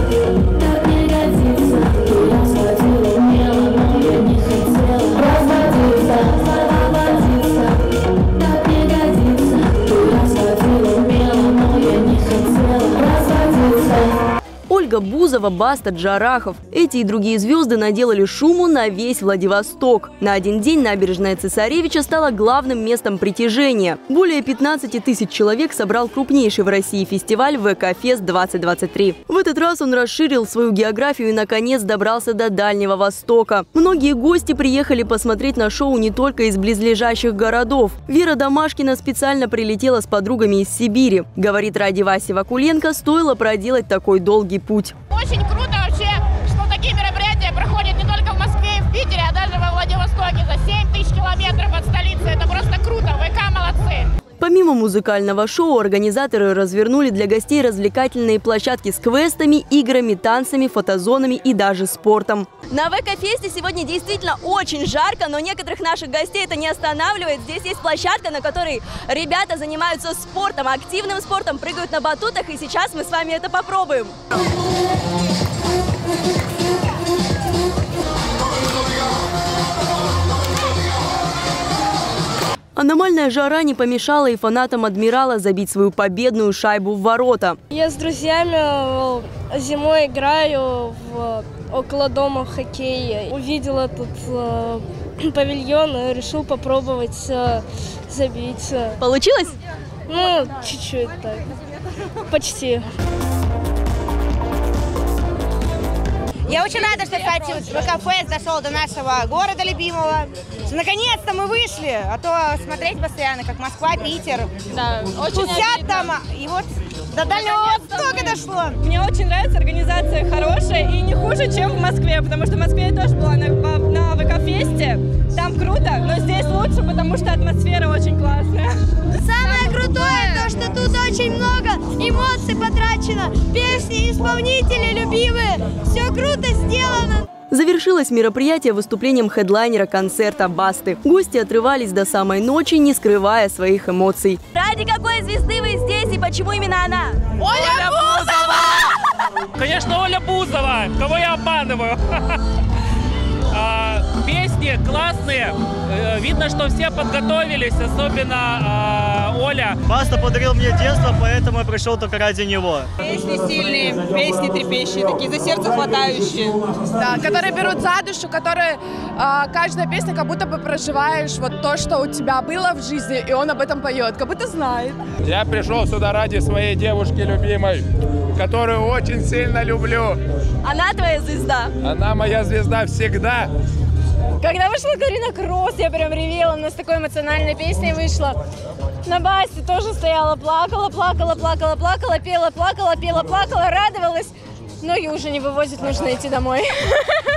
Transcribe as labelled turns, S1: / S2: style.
S1: Ольга Бузова, Баста, Джарахов. Эти и другие звезды наделали шуму на весь Владивосток. На один день набережная Цесаревича стала главным местом притяжения. Более 15 тысяч человек собрал крупнейший в России фестиваль ВК-фест-2023. В этот раз он расширил свою географию и, наконец, добрался до Дальнего Востока. Многие гости приехали посмотреть на шоу не только из близлежащих городов. Вера Домашкина специально прилетела с подругами из Сибири. Говорит, ради Васи Вакуленко стоило проделать такой долгий путь.
S2: Очень круто вообще, что такие мероприятия проходят не только в Москве и в Питере, а даже во Владивостоке за 7 тысяч километров от столицы. Это просто круто. ВК молодцы.
S1: Помимо музыкального шоу, организаторы развернули для гостей развлекательные площадки с квестами, играми, танцами, фотозонами и даже спортом. На ВК-фесте сегодня действительно очень жарко, но некоторых наших гостей это не останавливает. Здесь есть площадка, на которой ребята занимаются спортом, активным спортом, прыгают на батутах, и сейчас мы с вами это попробуем. Аномальная жара не помешала и фанатам «Адмирала» забить свою победную шайбу в ворота.
S3: Я с друзьями зимой играю около дома в хоккей. Увидел этот павильон и решил попробовать забить.
S1: Получилось?
S3: Ну, чуть-чуть так. Почти.
S4: Я очень рада, что, кстати, ВК-фест дошел до нашего города любимого. Наконец-то мы вышли, а то смотреть постоянно, как Москва, Питер.
S3: Да, очень
S4: тусят там, и вот до Дальнего Востока дошло.
S3: Мне очень нравится, организация хорошая и не хуже, чем в Москве, потому что в Москве я тоже была на ВК-фесте. Там круто, но здесь лучше, потому что атмосфера очень классная.
S5: Самое крутое то, что тут очень много эмоций потрачено, песни, исполнители любимые, все круто сделано.
S1: Завершилось мероприятие выступлением хедлайнера концерта Басты. Гости отрывались до самой ночи, не скрывая своих эмоций. Ради какой звезды вы здесь и почему именно она?
S2: Оля Бузова!
S6: Конечно, Оля Бузова! Кого я обманываю? Песни классные. Видно, что все подготовились, особенно Оля.
S7: Баста подарил мне детство, поэтому я пришел только ради него.
S8: Песни сильные, песни трепещущие, такие за сердце хватающие.
S9: Да, которые берут за душу, которые каждая песня, как будто бы проживаешь вот то, что у тебя было в жизни, и он об этом поет, как будто знает.
S10: Я пришел сюда ради своей девушки любимой, которую очень сильно люблю.
S1: Она твоя звезда?
S10: Она моя звезда всегда.
S3: Когда вышла Карина Кросс, я прям ревела, у нас такой эмоциональной песней вышла. На Басте тоже стояла, плакала, пела, плакала, радовалась. Ноги уже не вывозят, нужно идти домой.